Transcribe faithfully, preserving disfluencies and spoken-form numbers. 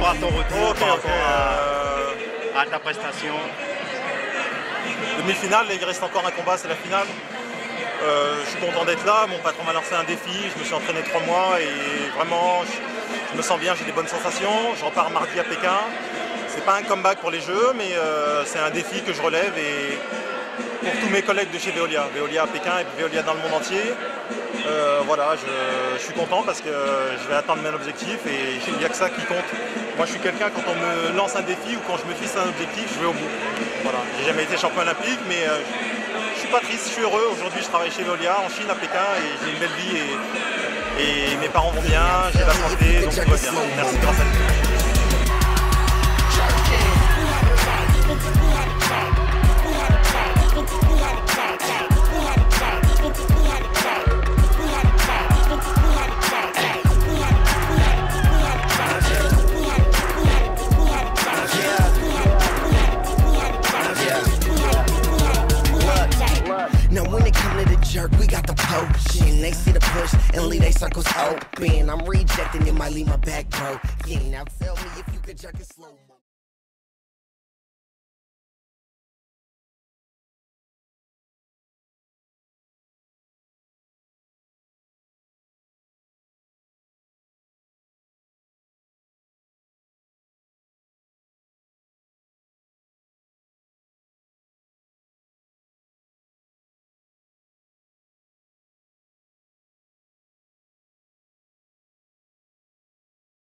avoir ton retour Ok, par ok, rapport euh, à, à ta prestation. Demi-finale, il reste encore un combat, c'est la finale. Euh, je suis content d'être là, mon patron m'a lancé un défi, je me suis entraîné trois mois et vraiment je, je me sens bien, j'ai des bonnes sensations. Je repars mardi à Pékin. C'est pas un comeback pour les Jeux, mais euh, c'est un défi que je relève et pour tous mes collègues de chez Veolia, Veolia à Pékin et puis Veolia dans le monde entier. Euh, voilà, je, je suis content parce que je vais atteindre mon objectif et il n'y a que ça qui compte. Moi je suis quelqu'un, quand on me lance un défi ou quand je me fixe un objectif, je vais au bout. Voilà. J'ai jamais été champion olympique, mais euh, je suis pas triste, je suis heureux. Aujourd'hui je travaille chez Veolia en Chine à Pékin et j'ai une belle vie et, et mes parents vont bien, j'ai la santé, donc tout va bien. Merci grâce à vous. Now when it come to the jerk, we got the potion. They see the push and leave they circles open. I'm rejecting, it might leave my back broke. Yeah, now tell me if you could jerk it slow.